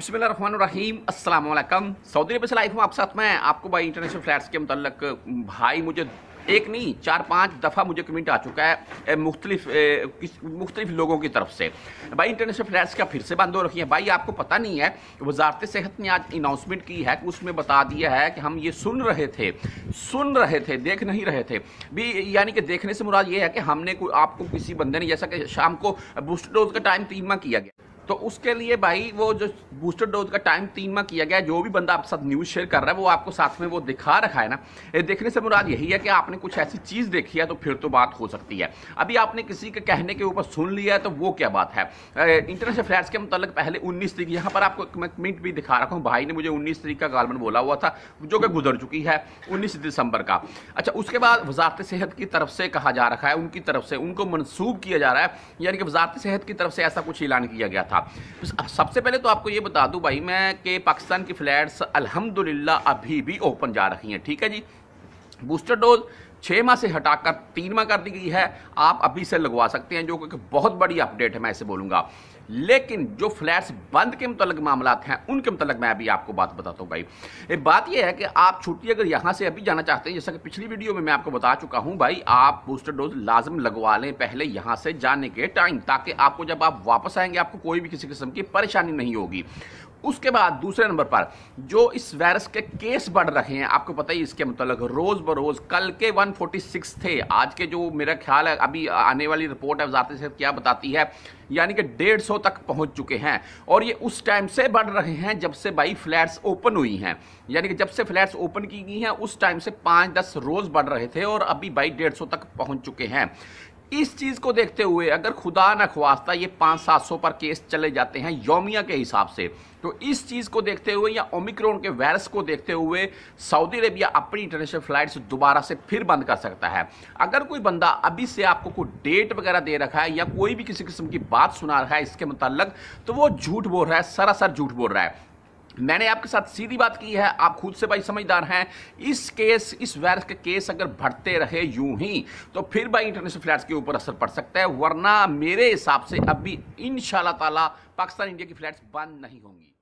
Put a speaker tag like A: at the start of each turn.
A: बिस्मिल्लाहिर्रहमानिर्रहीम अस्सलाम वालेकुम। सऊदी अरब से लाइव हूँ आपके साथ। मैं आपको भाई इंटरनेशनल फ्लैट्स के मुतल्लिक भाई मुझे एक नहीं 4-5 दफ़ा मुझे कमेंट आ चुका है मुख्तलिफ लोगों की तरफ से। भाई इंटरनेशनल फ्लैट्स क्या फिर से बंद हो रखी हैं? भाई आपको पता नहीं है, वजारत सेहत ने आज अनाउंसमेंट की है कि उसमें बता दिया है कि हम ये सुन रहे थे देख नहीं रहे थे भी। यानी कि देखने से मुराद ये है कि हमने आपको किसी बंदे ने, जैसा कि शाम को बूस्टर डोज का टाइम 3 माह किया गया, तो उसके लिए भाई वो जो बूस्टर डोज का टाइम 3 माह किया गया है, जो भी बंदा आपके साथ न्यूज़ शेयर कर रहा है वो आपको साथ में वो दिखा रखा है ना। देखने से मुराद यही है कि आपने कुछ ऐसी चीज़ देखी है तो फिर तो बात हो सकती है। अभी आपने किसी के कहने के ऊपर सुन लिया है तो वो क्या बात है। इंटरनेशनल फ्लैट्स के मुताबिक पहले 19 तारीख, यहाँ पर आपको कमेंट भी दिखा रखा हूँ, भाई ने मुझे 19 तारीख का गालमन बोला हुआ था जो कि गुजर चुकी है 19 दिसंबर का। अच्छा, उसके बाद वजारत सेहत की तरफ से कहा जा रखा है, उनकी तरफ से उनको मनसूब किया जा रहा है, यानी कि वजारत सेहत की तरफ से ऐसा कुछ ऐलान किया गया था। सबसे पहले तो आपको ये बता दूं भाई मैं कि पाकिस्तान की फ्लैट्स अल्हम्दुलिल्लाह अभी भी ओपन जा रही हैं। ठीक है जी, बूस्टर डोज 6 माह से हटाकर 3 माह कर दी गई है, आप अभी से लगवा सकते हैं, जो कि बहुत बड़ी अपडेट है, मैं इसे बोलूँगा। लेकिन जो फ्लैट्स बंद के मुतल्लिक मामलात हैं उनके मुतल्लिक मैं अभी आपको बात बताता हूँ भाई। एक बात यह है कि आप छुट्टी अगर यहाँ से अभी जाना चाहते हैं, जैसा कि पिछली वीडियो में मैं आपको बता चुका हूँ भाई, आप बूस्टर डोज लाजम लगवा लें पहले यहाँ से जाने के टाइम, ताकि आपको जब आप वापस आएंगे आपको कोई भी किसी किस्म की परेशानी नहीं होगी। उसके बाद दूसरे नंबर पर जो इस वायरस के केस बढ़ रहे हैं, आपको पता ही इसके मुतल्लिक रोज़ बरोज़ कल के 146 थे, आज के जो मेरा ख्याल है अभी आने वाली रिपोर्ट है वजारत सेहत क्या बताती है, यानी कि 150 तक पहुंच चुके हैं। और ये उस टाइम से बढ़ रहे हैं जब से भाई फ्लैट्स ओपन हुई हैं, यानी कि जब से फ्लैट्स ओपन की गई हैं उस टाइम से 5-10 रोज़ बढ़ रहे थे और अभी भाई 150 तक पहुंच चुके हैं। इस चीज़ को देखते हुए अगर खुदा न ख्वास्ता ये 500-700 पर केस चले जाते हैं यौमिया के हिसाब से, तो इस चीज़ को देखते हुए या ओमिक्रॉन के वायरस को देखते हुए सऊदी अरेबिया अपनी इंटरनेशनल फ्लाइट्स दोबारा से फिर बंद कर सकता है। अगर कोई बंदा अभी से आपको कोई डेट वगैरह दे रखा है या कोई भी किसी किस्म की बात सुना रहा है इसके मुताल्लिक, तो वो झूठ बोल रहा है, सरासर झूठ बोल रहा है। मैंने आपके साथ सीधी बात की है, आप खुद से भाई समझदार हैं। इस वायरस के केस अगर बढ़ते रहे यूं ही तो फिर भाई इंटरनेशनल फ्लैट्स के ऊपर असर पड़ सकता है, वरना मेरे हिसाब से अभी इंशाल्लाह ताला पाकिस्तान इंडिया की फ्लैट्स बंद नहीं होंगी।